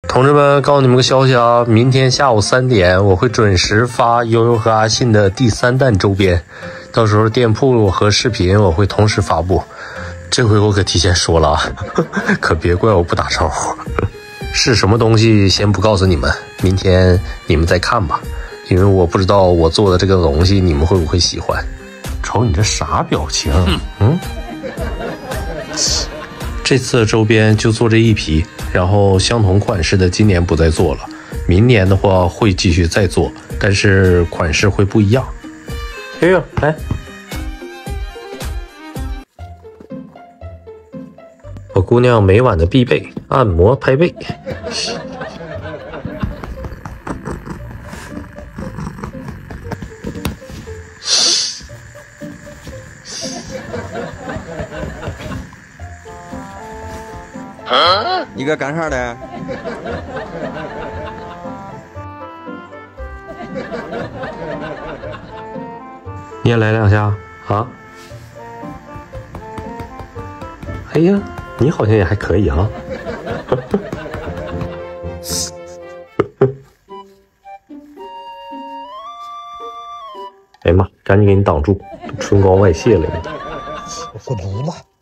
同志们，告诉你们个消息啊！明天下午3点，我会准时发悠悠和阿信的第3弹周边，到时候店铺和视频我会同时发布。这回我可提前说了啊，可别怪我不打招呼。是什么东西先不告诉你们，明天你们再看吧，因为我不知道我做的这个东西你们会不会喜欢。瞅你这啥表情？这次的周边就做这一批，然后相同款式的今年不再做了，明年的话会继续再做，但是款式会不一样。悠悠来，我姑娘每晚的必备按摩拍背。 你搁干啥的？ 你也来2下啊？哎呀，你好像也还可以啊。哎呀妈，赶紧给你挡住，春光外泄了你。 我不能了。